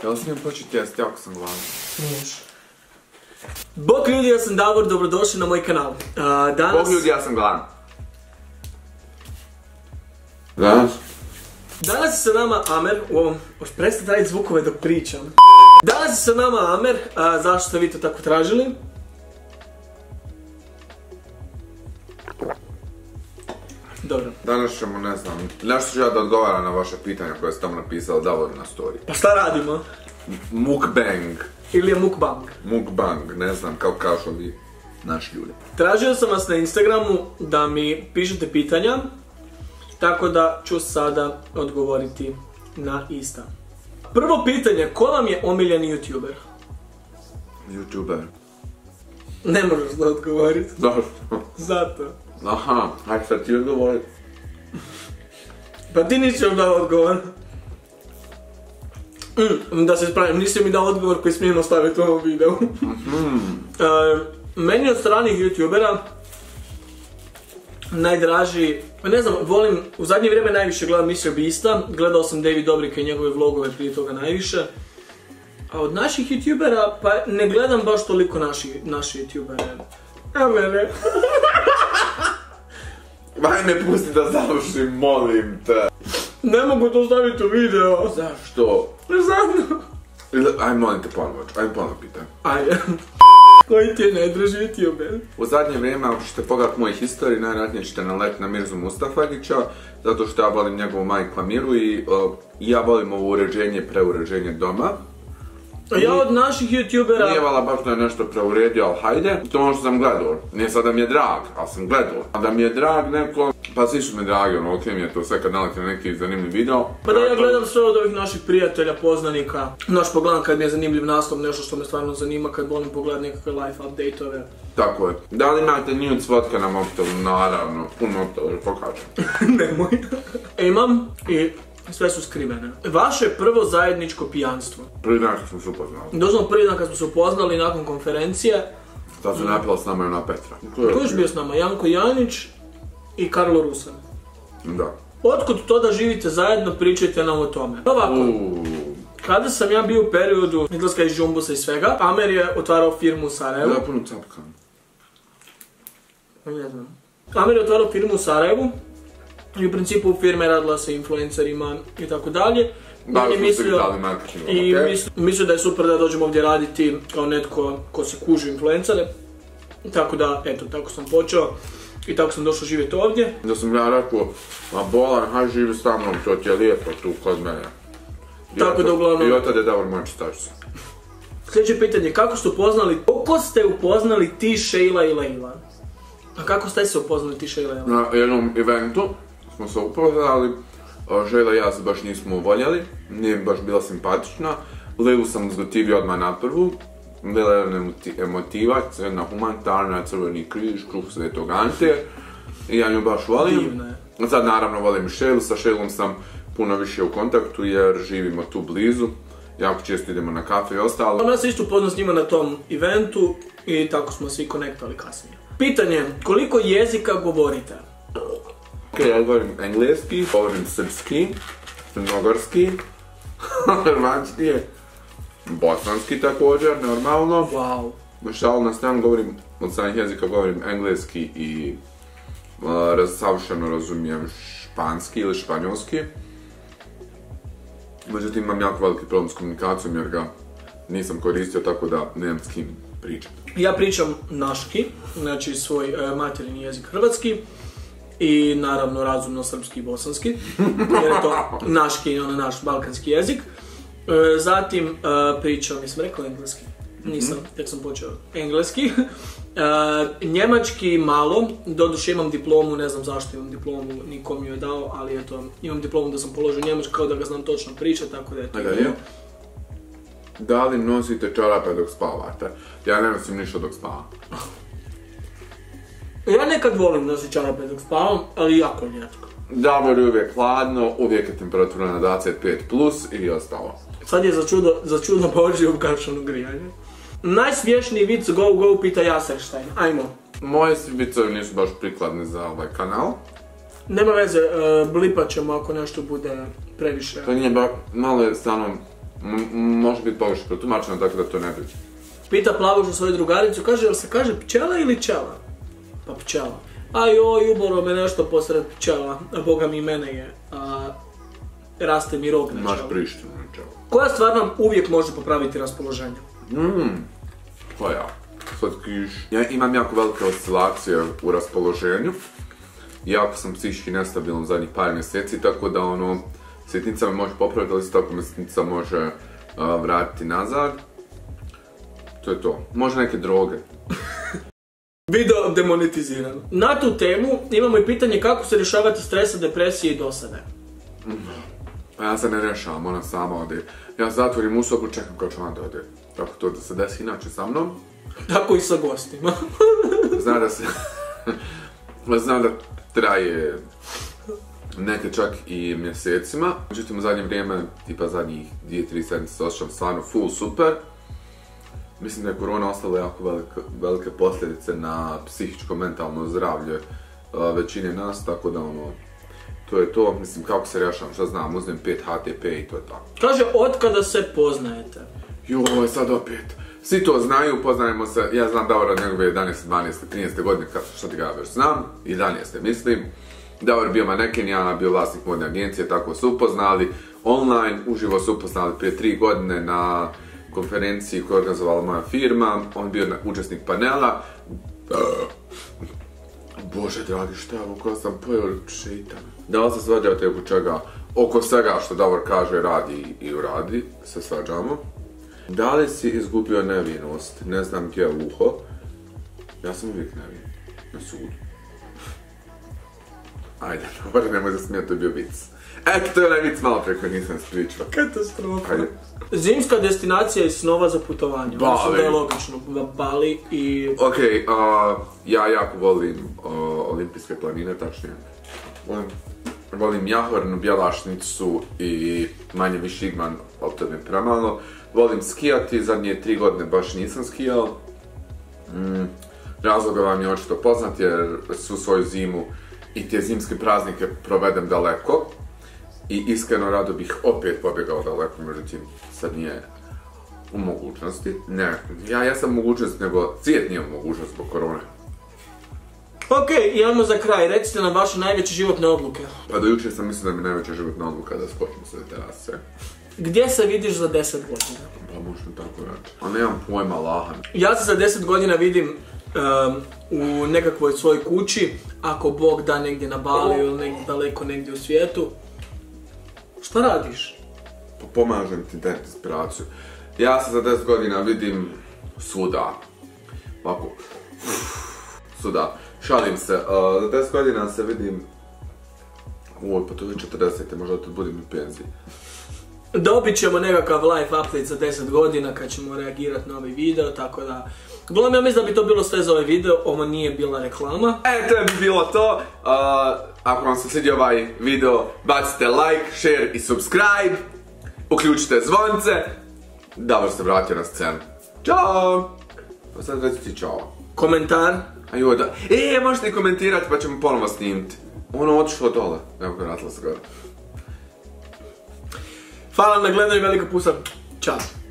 Jel smijem početi jesti, jako sam gladan? Smiješ. Bok ljudi, ja sam Davor, dobrodošli na moj kanal. Bok ljudi, ja sam gladan. Danas? Danas je sa nama Amer, prestati raditi zvukove dok pričam. Danas je sa nama Amer, zašto ste vi to tako tražili? Dobro. Danas ćemo, ne znam, nešto ću ja da odgovaram na vaše pitanja koje ste tamo napisali Davoru na story. Pa šta radimo? Mukbang. Ili je mukbang? Mukbang, ne znam, kako kažu vi naši ljudi. Tražio sam vas na Instagramu da mi pišete pitanja, tako da ću sada odgovoriti na ista. Prvo pitanje, ko vam je omiljeni YouTuber? YouTuber. Ne možeš da odgovoriti. Zašto? Zato. Aha, hajde sad ti odgovori. Pa ti nisi još dao odgovor. Da se spravim, nisi mi dao odgovor koji smijem ostaviti u ovom videu. Meni od stranih YouTubera najdraži, ne znam, volim, u zadnje vrijeme najviše gledam MrBeasta, gledao sam David Dobrika i njegove vlogove prije toga najviše. A od naših YouTubera, pa ne gledam baš toliko naši YouTubere. A mene. Vaj me pusti da završim, molim te. Ne mogu to staviti u video. Zašto? Zato. Aj molim te ponovno pitaj. Ajde. Koji ti je najdraži YouTuber? U zadnje vrijeme, ako ćete pogledat moje historije, najvjerojatnije ćete naletiti na Mirzu Mustafagića, zato što ja volim njegovu majku Miru i ja volim ovo uređenje i preuređenje doma. Ja od naših YouTubera... Nije vala baš da je nešto preuredio, ali hajde. To ono što sam gledao. Nije sad da mi je drag, ali sam gledao. A da mi je drag neko... Pa svi su mi dragi, ono, ok mi je to sve kad naleti na neki zanimljiv video. Pa da ja gledam sve od ovih naših prijatelja, poznanika. Pogledam kad mi je zanimljiv naslov, nešto što me stvarno zanima, kad volim pogledat nekakve life update-ove. Tako je. Da li imate nudes vodka na mobitelu? Naravno, puno mobitelu, pokažem. Nemoj. Imam i... sve su skrivene. Vaše prvo zajedničko pijanstvo? Prvi dan kad smo se upoznali. Doslovno prvi dan kad smo se upoznali nakon konferencije. Tad se napila s nama Jona Petra. Ko je još bio s nama? Janko Janić i Karlo Rusan. Da. Otkud to da živite zajedno, pričajte nam o tome. Ovako, kada sam ja bio u periodu izlaska iz Žumbusa i svega, Amer je otvarao firmu u Sarajevu. Da, puno capkam. Ne znam. Amer je otvarao firmu u Sarajevu. I u principu firma je radila sa influencerima i tako dalje. Bavili smo se digitalnim marketingom, okej? Mislio da je super da dođem ovdje raditi kao netko ko se kuži influencere. Tako da, eto, tako sam počeo i tako sam došao živjeti ovdje. Da sam ja rekao, ma Bolan, haj živi s mnom, to ti je lijepo tu kod mene. Tako da uglavnom... I od tada je Davor moj čistačica. Sljedeće pitanje, kako ste upoznali, koliko ste upoznali ti, Šejla i Lejla? A kako ste se upoznali ti, Šejla i Lejla? Na jednom eventu smo se upoznali, Željla i ja se baš nismo voljeli, nije mi baš bila simpatična. Lejlu sam uzgotivio odmah na prvu, bila je jedna emotivac, jedna humanitarna, Crveni križ, Kruh Svetog Ante i ja nju baš volim. Divna je. Sad naravno volim Šejlu, sa Šejlom sam puno više u kontaktu jer živimo tu blizu, jako često idemo na kafe i ostalo. Ja sam isto upoznao s njima na tom eventu i tako smo se i konektali kasnije. Pitanje, koliko jezika govorite? Ja govorim engleski, govorim srpski, crnogorski, hrvatski, bosanski također, normalno. Wow. Šal na stranu govorim, od stranih jezika govorim engleski i savršeno razumijem španski ili španjolski. Međutim, imam jako veliki problem s komunikacijom jer ga nisam koristio, tako da nemam s kim pričati. Ja pričam naški, znači svoj materijni jezik hrvatski. I naravno razumno srpski i bosanski, jer je to naški, naš balkanski jezik. Zatim pričam, jesam rekao engleski? Nisam, tek sam počeo engleski. Njemački malo, doduše imam diplomu, ne znam zašto imam diplomu, niko mi ju je dao, ali eto, imam diplomu da sam položio njemački kao da ga znam točno pričati, tako da je to. Da li nosite čarape dok spavate? Ja ne nosim ništa dok spavam. Ja nekad volim nositi čarape dok spavam, ali jako rijetko. Davor je uvijek hladno, uvijek je temperatura na 25+ i ostalo. Sad je za čudo Božje ugašeno grijanje. Najsmješniji vic Go pita Jaserštajn, ajmo. Moji vicovi nisu baš prikladni za ovaj kanal. Nema veze, blipat ćemo ako nešto bude previše. To nije baš, malo je stvarno može biti pogrešno protumačeno, tako da to ne bi. Pita Plavušu svoju drugaricu, kaže, jel se kaže pčela ili čela? Pa pčela. A joj, ubolo me nešto posred pčela, a boga mi mene je, raste mi rog na čelu. Maš prištinu na čelu. Koja stvar nam uvijek može popraviti raspoloženje? Koja? Slatkiš. Ja imam jako velike oscilacije u raspoloženju. Jako sam psihički nestabilan zadnjih par mjeseci, tako da sitnica me može popraviti, ali isto tako me sitnica može vratiti nazad. To je to. Može neke droge. Video demonetiziran. Na tu temu imamo i pitanje kako se rješavati stresa, depresije i dosade. Pa ja se ne rješavam, ona sama ode. Ja zatvorim u sobu, čekam kao će ona dođe. Tako to da se desi inače sa mnom. Tako i sa gostima. Znam da traje neke čak i mjesecima. Međutim, u zadnje vrijeme, tipa zadnjih 2-3 sedmice se osjećam stvarno full super. Mislim da je korona ostavila jako velike posljedice na psihičko, mentalno zdravlje većine nas, tako da to je to. Mislim, kako se rješavam, šta znam, uzmem 5 HTP i to je tako. Kaže, od kada se poznajete? Joj, sad opet. Svi to znaju, poznajemo se, ja znam Davor od njegove 11, 12, 13 godine, što ti ga već znam, 11. mislim. Davor bio maneken, ja bio vlasnik modne agencije, tako su upoznali. Online, uživo su upoznali prije 3 godine na konferenciji koju je organizovala moja firma. On bio učesnik panela. Bože dragi, šta je ovo koja sam pojel šeitan? Da li se svađate oko čega? Oko svega što Davor kaže, radi i uradi, se svađamo. Da li si izgubio nevinost? Ne znam gdje je uho. Ja sam uvijek nevin. Na sudu. Ajde, dobro, nemoj da smijeti, to je bio vic. Eto, to je onaj vic malo preko nisam spričao. Katastrofa. Ajde. Zimska destinacija i snova za putovanje. Bali. Mislim da je logično. Bali i... Ok, ja jako volim olimpijske planine, tačnije. Volim Jahornu, Bjelašnicu i manje više Igman, ali to mi je premalo. Volim skijati, zadnje 3 godine baš nisam skijao. Razlog vam je očito poznat jer svu svoju zimu i te zimske praznike provedem daleko. I iskreno rado bih opet pobjegao daleko, međutim sad nije u mogućnosti. Ne, ja jesam u mogućnosti, nego svijet nije u mogućnosti zbog korone. Ok, imamo za kraj, recite nam vaše najveće životne odluke. Pa do jučer sam mislio da mi najveća životna odluka da skočim sa terase. Gdje se vidiš za 10 godina? Pa možda tako reći. Ali nemam pojma, lahan. Ja se za 10 godina vidim u nekakvoj svojoj kući, ako Bog da negdje na Bali ili negdje daleko negdje u svijetu. Šta radiš? Pa pomažem ti dati inspiraciju. Ja se za 10 godina vidim svuda. Ovako. Svuda. Šalim se. Za 10 godina se vidim... pa to je 40, možda to budem u penziji. Dobit ćemo nekakav live update za 10 godina kad ćemo reagirati na ovaj video, tako da... Uglavnom, ja mislim da bi to bilo sve za ovaj video, ovo nije bila reklama. To bi bilo to. Ako vam se svidio ovaj video, bacite like, share i subscribe. Uključite zvonce. Davor se vratio na scenu. Ćao! Pa sad recite čao. Komentar. Ajoj, da. Možete i komentirati pa ćemo ponovo snimiti. Ono otišlo dole. Evo ga, vratila se gore. Hvala na gledanju, velika pusa. Ćao.